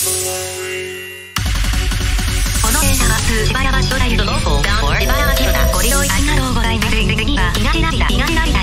この電車は通芝山所在のノーフォーダウンフォー茨城だ。ご利用ありがとうございます。次は東成田。